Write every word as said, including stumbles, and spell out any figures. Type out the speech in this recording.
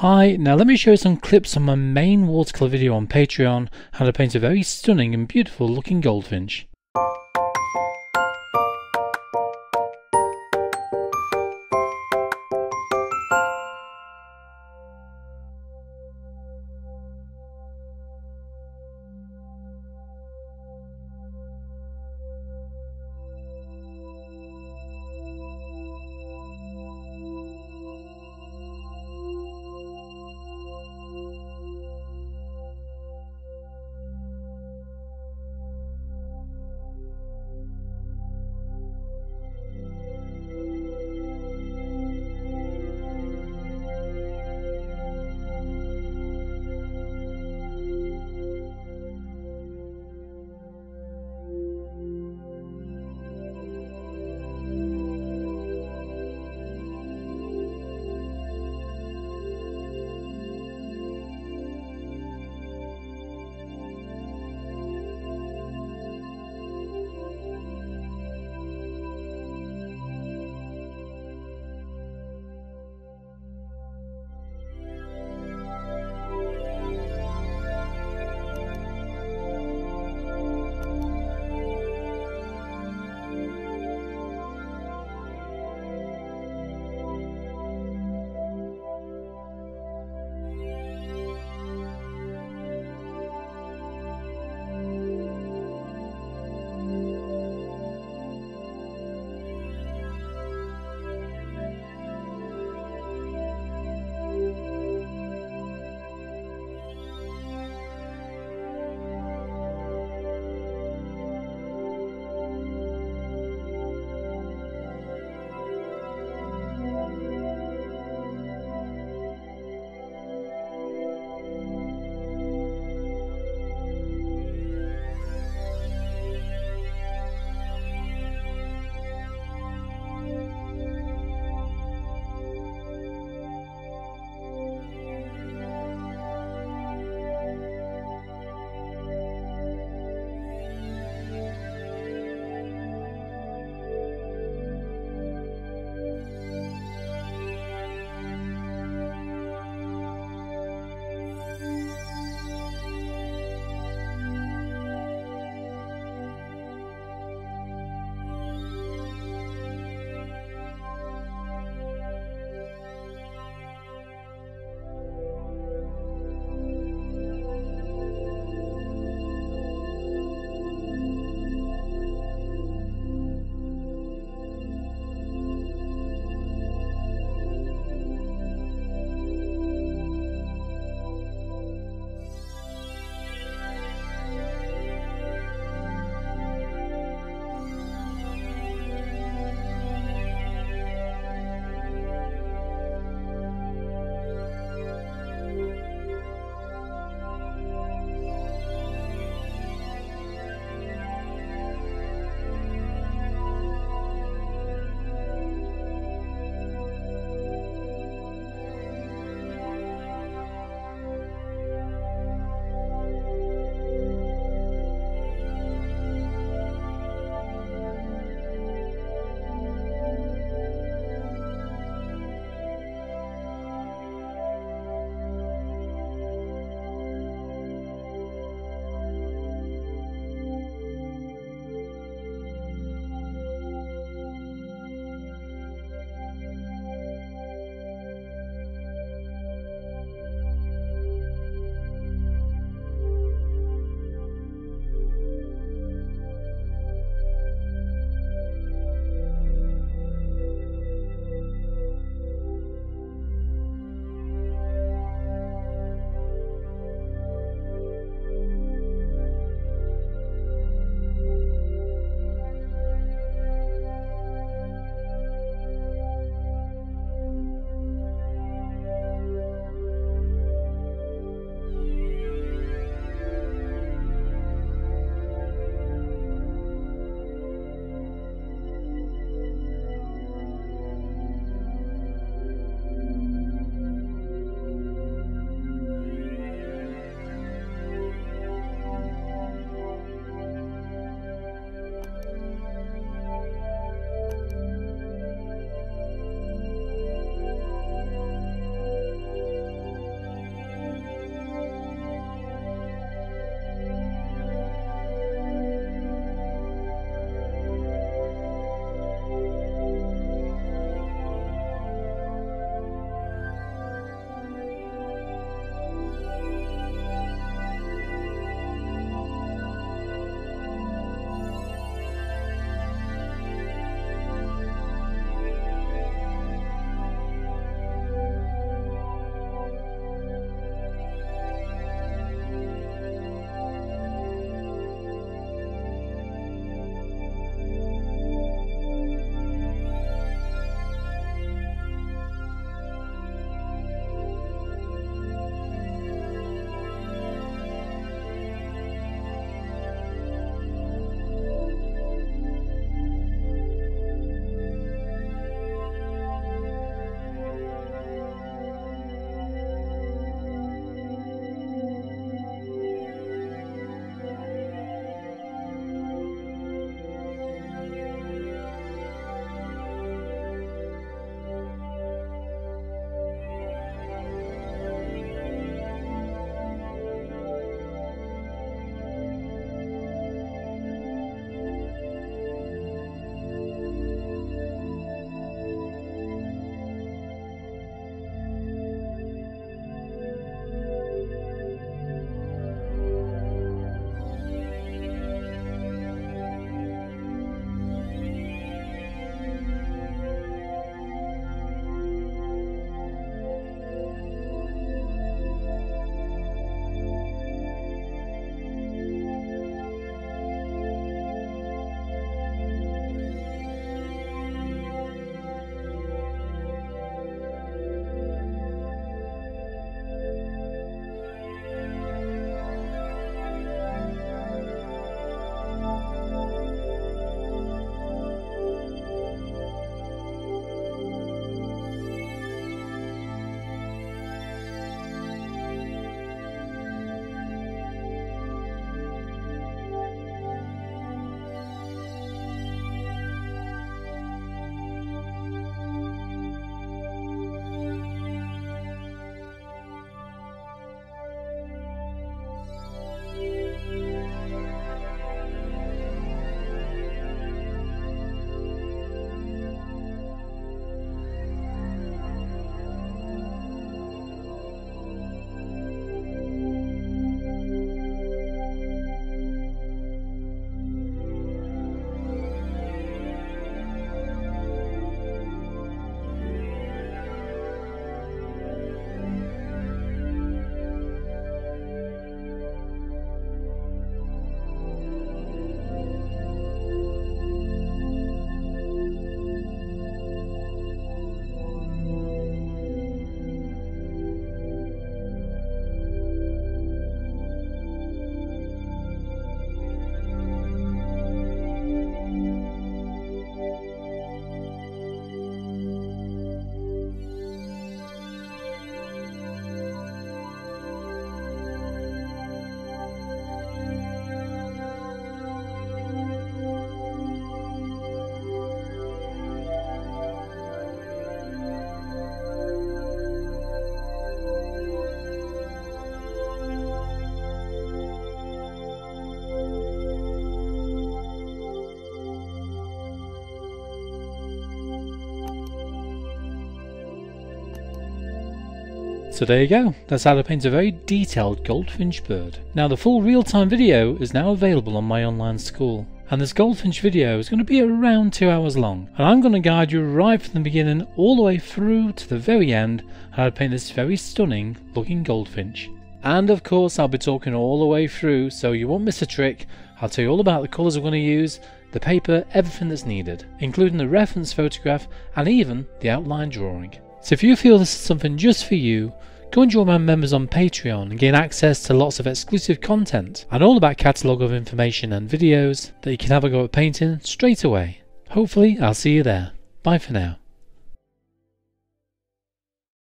Hi, now let me show you some clips on my main watercolour video on Patreon, how to paint a very stunning and beautiful looking goldfinch. So there you go, that's how to paint a very detailed goldfinch bird. Now the full real-time video is now available on my online school. And this goldfinch video is going to be around two hours long. And I'm going to guide you right from the beginning all the way through to the very end how to paint this very stunning looking goldfinch. And of course I'll be talking all the way through so you won't miss a trick. I'll tell you all about the colours we're going to use, the paper, everything that's needed, including the reference photograph and even the outline drawing. So if you feel this is something just for you, go and join my members on Patreon and gain access to lots of exclusive content and all about catalogue of information and videos that you can have a go at painting straight away. Hopefully I'll see you there. Bye for now.